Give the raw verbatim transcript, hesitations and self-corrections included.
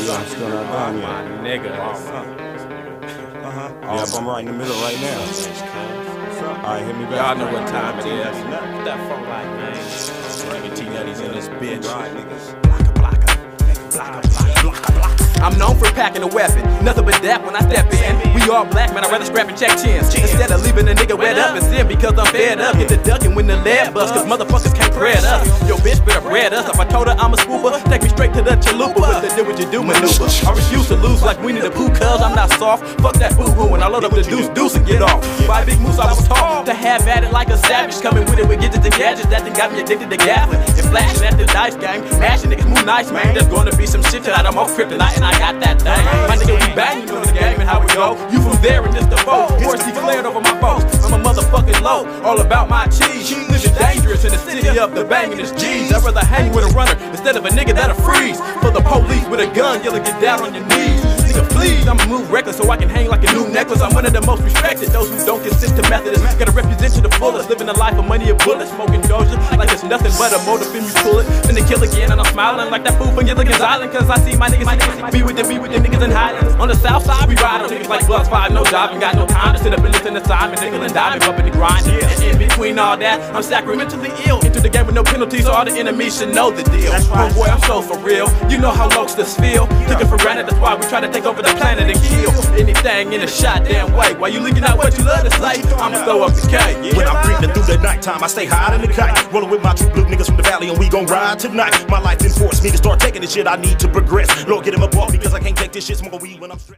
Yeah, I'm still not done yet. My nigga. Uh-huh. Yep, I'm right in the middle right now. Alright, hit me back. Y'all know what time it is. What that phone like, man? Bringing T-Nutties in this bitch. Right, niggas. Blocka, blocka. Blocka, blocka, blocka, blocka. I'm known for packing a weapon, nothing but that when I step in. We all black, man, I'd rather scrap and check chins instead of leaving a nigga wet up and sin because I'm fed up. Get the ducking when the lead bust, cause motherfuckers can't bread us. Yo, bitch better bread us. If I told her I'm a swooper, take me straight to the chalupa with the do what you do maneuver. I refuse to lose like Winnie the Pooh, cuz I'm not soft. Fuck that boo-hoo, and I load up the deuce deuce and get off. By Big Moose, I was taught to have at it like a savage, coming with it with gadgets and gadgets. That thing got me addicted to gaffling and flashing at the dice game. Mashing niggas move nice, man. There's gonna be some shit tonight. I'm off kryptonite and I got that thing. My nigga, we banging on the game and how we go. You from there and this the boat. Horse declared over my folks. I'm a motherfucking low. All about my cheese. Living dangerous in the city up the banging is G's. I'd rather hang with a runner instead of a nigga that'll freeze. For the police with a gun, you'll get down on your knees. Nigga, please, I'ma move reckless so I can hang like a new necklace. I'm one of the most respected. Those who don't consist to Methodists gotta represent to the fullest. Living a life of money and bullets. Smoking doja like it's nothing but a motive in me pull it. Then they kill again and I'm smiling like that fool from Gilligan's Island. Cause I see my niggas, my niggas be with them, be with them niggas in Highlands. On the south side we ride on niggas like Buzz five, no job and got no time to sit up and listen to Simon, nickel and diamond, up in the grind. And in between all that, I'm sacramentally ill. Into the game with no penalties, so all the enemies should know the deal. Oh boy, I'm so for real. You know how lobsters feel. Took it for granted, that's why we try to take over the planet and kill anything in a shot damn way. While you leaking out what you love to say, I'ma throw up the K. When I'm creeping through the nighttime, I stay higher than the kite. Rolling with my true blue niggas from the valley, and we gon' ride tonight. My life enforced me to start taking the shit I need to progress. Lord, get him up off because I can't take this shit. Smoke weed when I'm stressed.